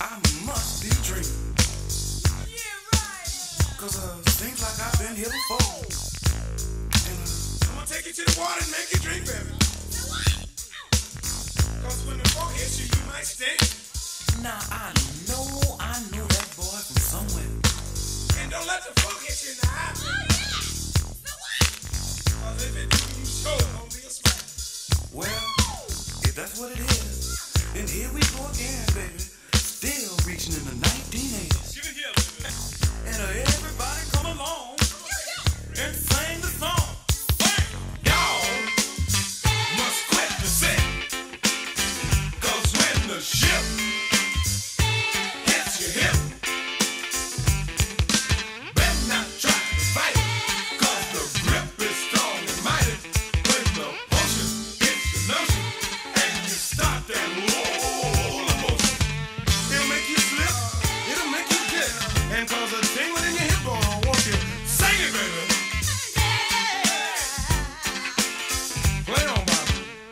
I must be dreaming. Yeah, right. Cause seems like I've been here before. And I'm gonna take you to the water and make you drink, baby. Cause when the boat hits you, you might stink. now I know that boy from somewhere. And don't let the folk hit you in the eye. Cause if it do, you sure gonna be a smash. Well, if that's what it is, then here we go again, baby. Still reaching in the 1980s. Give it here, baby. And everybody come along and sing the song. Y'all must quit the sin. Cause when the ship hits your hip, better not try to fight it. Cause the grip is strong and mighty. When the ocean hits your notion and you start that roller motion, it'll make you slip, it'll make you dip, and cause a tingling in your hip bone. Won't you sing it, baby? Play on, Bobby.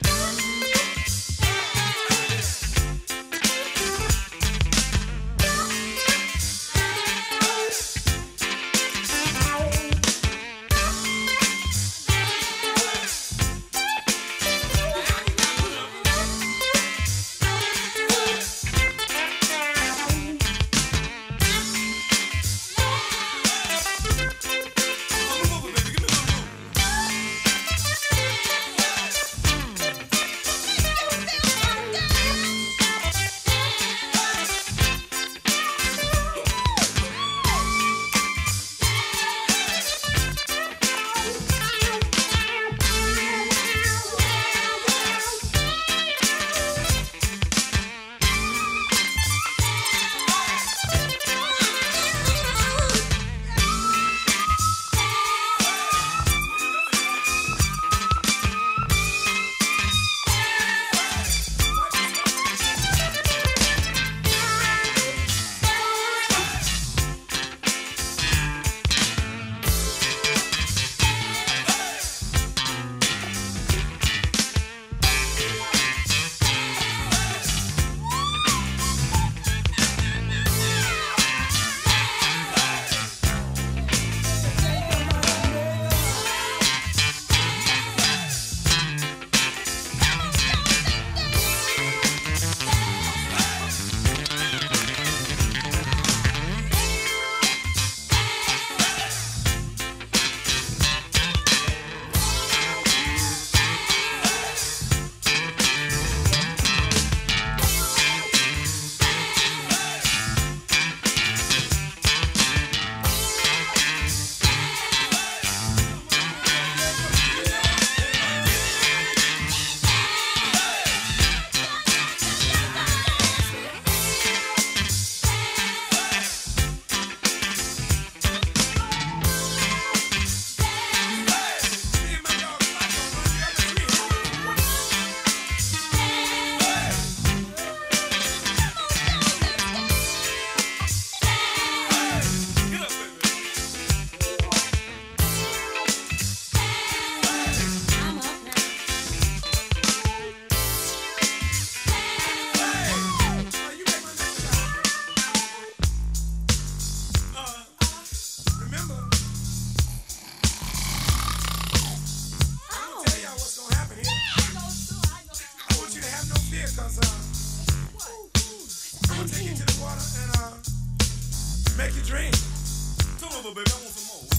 Make you dream. Come over, baby. I want some more.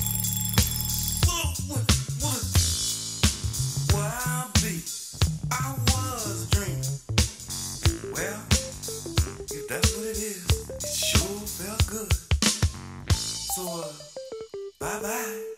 Where I be? I was dreaming. Well, if that's what it is, it sure felt good. So, bye-bye.